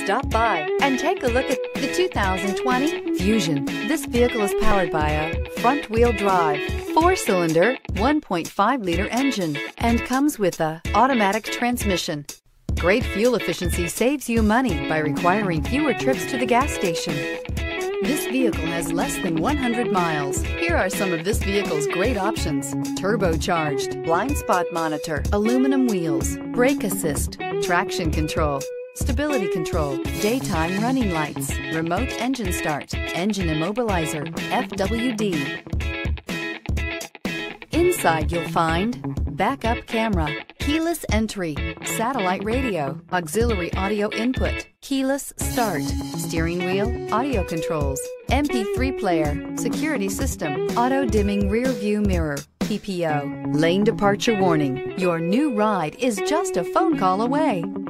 Stop by and take a look at the 2020 Fusion. This vehicle is powered by a front-wheel drive, 4-cylinder, 1.5-liter engine, and comes with a automatic transmission. Great fuel efficiency saves you money by requiring fewer trips to the gas station. This vehicle has less than 100 miles. Here are some of this vehicle's great options: turbocharged, blind spot monitor, aluminum wheels, brake assist, traction control, stability control, daytime running lights, remote engine start, engine immobilizer, FWD. Inside you'll find backup camera, keyless entry, satellite radio, auxiliary audio input, keyless start, steering wheel audio controls, MP3 player, security system, auto dimming rear view mirror, PPO, lane departure warning. Your new ride is just a phone call away.